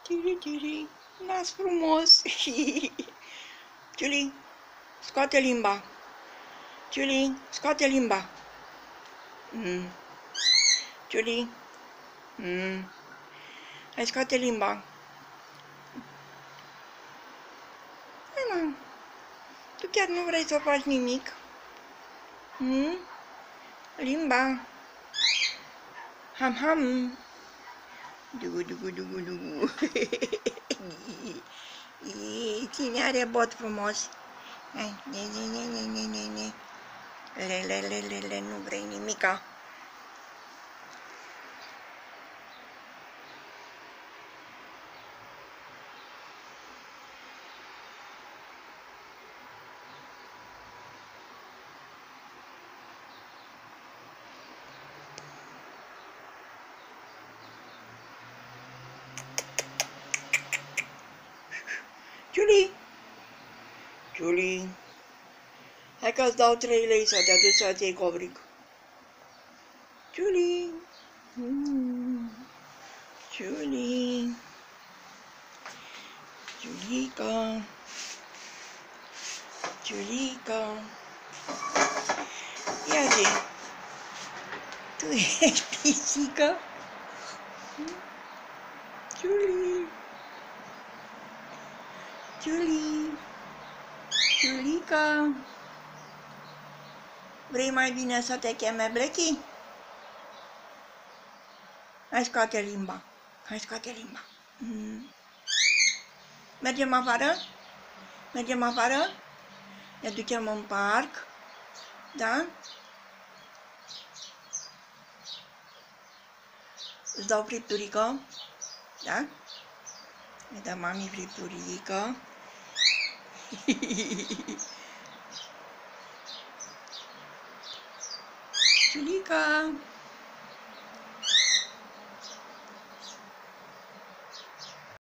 Tiri, tiri, nas frumos. Julie, scoate limba. Julie, scoate limba. Julie. Hai, scoate limba. Hai, mă. Tu chiar nu vrei să faci nimic? Limba. Ham, ham. Dugu, dugu, dugu, dugu. Cine are bot frumos? Hai, ne. Le, nu vrei nimica. Julie, hai că-ți dau 3 lei să te aduci să-ți iei covric. Julie, Julica, ia zi, tu ești pisică? Julica, vrei mai bine să te cheme Blechi? Hai, scoate limba. Mergem afară? Ne ducem în parc? Da? Îți dau fripturică? Da? Ne dă mami fripturică. Julica!